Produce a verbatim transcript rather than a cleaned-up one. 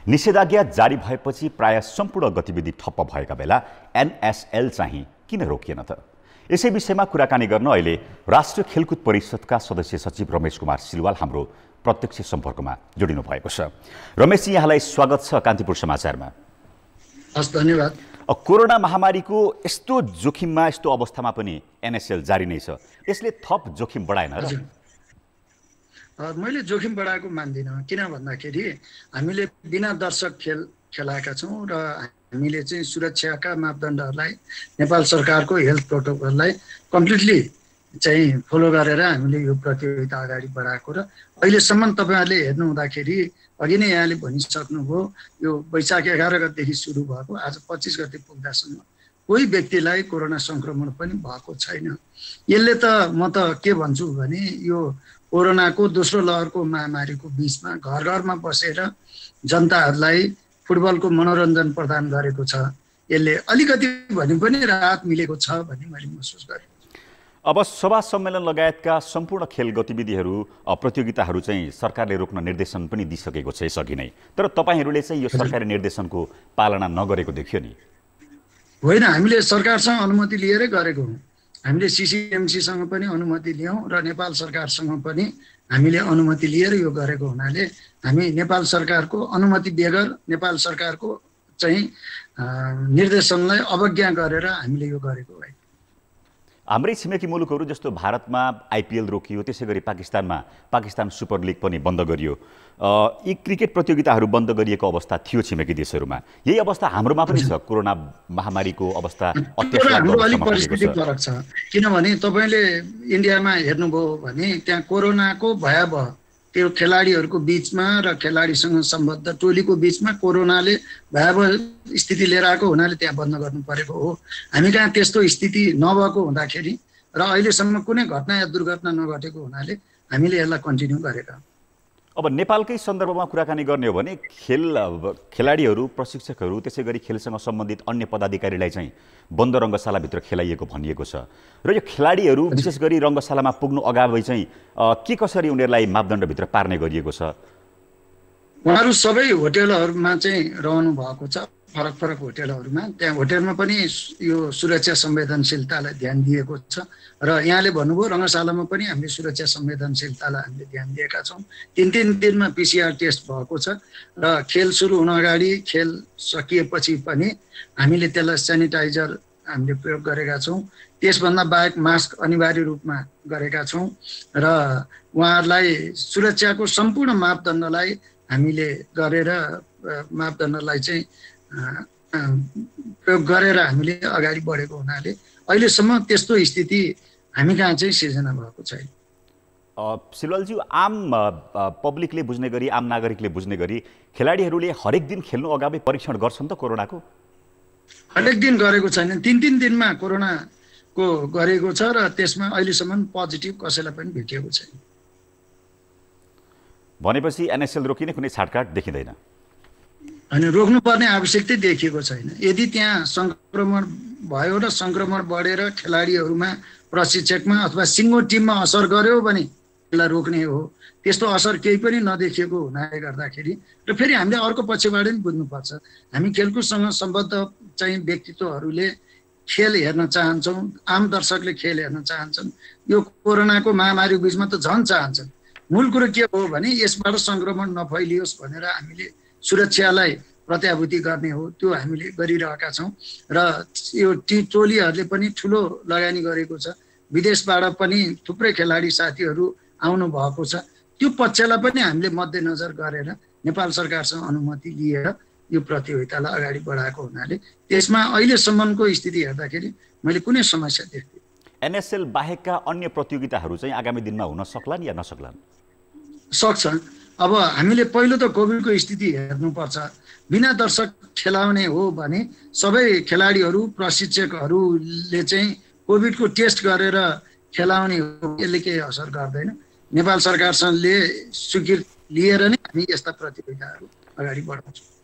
निषेधाज्ञा जारी भएपछि प्राय सम्पूर्ण गतिविधि ठप्प भएका बेला एनएसएल चाहिँ किन रोकिएन त? यसै विषयमा कुराकानी गर्न अहिले राष्ट्रिय खेलकुद परिषदका सदस्य सचिव रमेश कुमार सिलवाल हाम्रो प्रत्यक्ष सम्पर्कमा जोडिनु भएको छ। रमेशजी, यहाँलाई स्वागत छ कान्तिपुर समाचारमा। हस्, धन्यवाद। कोरोना महामारीको यस्तो जोखिममा, यस्तो अवस्थामा पनि एनएसएल जारी नै छ, यसले थप जोखिम बढाएन र? मैले जोखिम बढाएको मान्दिनँ। किन भन्दाखेरि हामीले बिना दर्शक खेल खेलाएका छौँ र हामीले चाहिँ सुरक्षाका मापदण्डहरूलाई, नेपाल सरकारको हेल्थ प्रोटोकललाई कम्प्लिटली चाहिँ फलो गरेर हामीले यो प्रतियोगिता अगाडि बढाएको र अहिलेसम्म तपाईँहरूले हेर्नु हुँदाखेरि अघि नै यहाँले भनिसक्नुभयो, यो वैशाख एघार गतेदेखि सुरु भएको आज पच्चिस गते पुग्दासम्म कोही व्यक्तिलाई कोरोना सङ्क्रमण पनि भएको छैन। यसले त म त के भन्छु भने यो कोरोनाको दोस्रो लहरको महामारीको बिचमा घर घरमा बसेर जनताहरूलाई फुटबलको मनोरञ्जन प्रदान गरेको छ। यसले अलिकति भने पनि राहत मिलेको छ भन्ने मैले महसुस गरेँ। अब सभा सम्मेलन लगायतका सम्पूर्ण खेल गतिविधिहरू, प्रतियोगिताहरू चाहिँ सरकारले रोक्न निर्देशन पनि दिइसकेको छ यसअघि नै, तर तपाईँहरूले चाहिँ यो सरकारी निर्देशनको पालना नगरेको देखियो नि? होइन, हामीले सरकारसँग अनुमति लिएरै गरेको हौँ। हामीले सिसिएमसीसँग पनि अनुमति लियौँ र नेपाल सरकारसँग पनि हामीले अनुमति लिएर यो गरेको हुनाले हामी नेपाल सरकारको अनुमति बेगर नेपाल सरकारको चाहिँ निर्देशनलाई अवज्ञा गरेर हामीले यो गरेको हो। हाम्रै छिमेकी मुलुकहरू जस्तो भारतमा आइपिएल रोकियो, त्यसै गरी पाकिस्तानमा पाकिस्तान सुपर लिग पनि बन्द गरियो। यी क्रिकेट प्रतियोगिताहरू बन्द गरिएको अवस्था थियो छिमेकी देशहरूमा। यही अवस्था हाम्रोमा पनि छ। कोरोना महामारीको अवस्था अलिक परिस्थिति फरक छ। किनभने तपाईँले इन्डियामा हेर्नुभयो भने त्यहाँ कोरोनाको भयावह त्यो खेलाडीहरूको बिचमा र खेलाडीसँग सम्बद्ध टोलीको बिचमा कोरोनाले भयावह स्थिति लिएर आएको हुनाले त्यहाँ बन्द गर्नु परेको हो। हामी कहाँ त्यस्तो स्थिति नभएको हुँदाखेरि र अहिलेसम्म कुनै घटना या दुर्घटना नघटेको हुनाले हामीले यसलाई कन्टिन्यू गरेका। अब नेपालकै सन्दर्भमा कुराकानी गर्ने हो भने खेल खेलाडीहरू, प्रशिक्षकहरू, त्यसै गरी खेलसँग सम्बन्धित अन्य पदाधिकारीलाई चाहिँ बन्द रङ्गशालाभित्र खेलाइएको भनिएको छ र यो खेलाडीहरू विशेष गरी रङ्गशालामा पुग्नु अगावै चाहिँ के कसरी उनीहरूलाई मापदण्डभित्र पार्ने गरिएको छ? उहाँहरू सबै होटेलहरूमा चाहिँ रहनु भएको छ, फरक फरक होटेलहरूमा। त्यहाँ होटेलमा पनि यो सुरक्षा संवेदनशीलतालाई ध्यान दिएको छ र यहाँले भन्नुभयो रङ्गशालामा पनि हामीले सुरक्षा संवेदनशीलतालाई हामीले ध्यान दिएका छौँ। तिन तिन दिनमा पिसिआर टेस्ट भएको छ र खेल सुरु हुन अगाडि, खेल सकिएपछि पनि हामीले त्यसलाई सेनिटाइजर हामीले प्रयोग गरेका छौँ। त्यसभन्दा बाहेक मास्क अनिवार्य रूपमा गरेका छौँ र उहाँहरूलाई सुरक्षाको सम्पूर्ण मापदण्डलाई हामीले गरेर मापदण्डलाई चाहिँ प्रयोग गरेर हामीले अगाडि बढेको हुनाले अहिलेसम्म त्यस्तो स्थिति हामी कहाँ चाहिँ सिर्जना भएको छैन। सिलवालज्यू, आम पब्लिकले बुझ्ने गरी, आम नागरिकले बुझ्ने गरी खेलाडीहरूले हरेक दिन खेल्नु अगावै परीक्षण गर्छन् त कोरोनाको? हरेक दिन गरेको छैन, तिन तिन दिनमा कोरोनाको गरेको छ र त्यसमा अहिलेसम्म पोजिटिभ कसैलाई पनि भेटिएको छैन। भनेपछि एनएसएल रोकिने कुनै छाटकाट देखिँदैन? अनि रोक्नुपर्ने आवश्यकता देखिएको छैन। यदि त्यहाँ सङ्क्रमण भयो र सङ्क्रमण बढेर खेलाडीहरूमा, प्रशिक्षकमा अथवा सिङ्गो टिममा असर गर्यो भने त्यसलाई रोक्ने हो। त्यस्तो असर केही पनि नदेखिएको हुनाले गर्दाखेरि र फेरि हामीले अर्को पक्षबाट पनि बुझ्नुपर्छ, हामी खेलकुदसँग सम्बद्ध चाहिँ व्यक्तित्वहरूले खेल हेर्न चाहन्छौँ, आम दर्शकले खेल हेर्न चाहन्छन्। यो कोरोनाको महामारी बिचमा त झन् चाहन्छन्। मूल कुरो के हो भने यसबाट सङ्क्रमण नफैलियोस् भनेर हामीले सुरक्षालाई प्रत्याभूति गर्ने हो, त्यो हामीले गरिरहेका छौँ र यो टी टोलीहरूले पनि ठुलो लगानी गरेको छ। विदेशबाट पनि थुप्रै खेलाडी साथीहरू आउनु भएको छ। त्यो पक्षलाई पनि हामीले मध्यनजर गरेर नेपाल सरकारसँग अनुमति लिएर यो प्रतियोगितालाई अगाडि बढाएको हुनाले त्यसमा अहिलेसम्मको स्थिति हेर्दाखेरि मैले कुनै समस्या देख्दिनँ। एनएसएल बाहेकका अन्य प्रतियोगिताहरू चाहिँ आगामी दिनमा हुन सक्लान् या नसक्लान्? सक्छ। अब हामीले पहिलो त कोभिडको स्थिति हेर्नुपर्छ। बिना दर्शक खेलाउने हो भने सबै खेलाडीहरू, प्रशिक्षकहरूले चाहिँ कोभिडको टेस्ट गरेर खेलाउने हो, यसले केही असर गर्दैन। नेपाल सरकारसँगले स्वीकृति लिएर नै हामी यस्ता प्रतियोगिताहरू अगाडि बढाउँछौँ।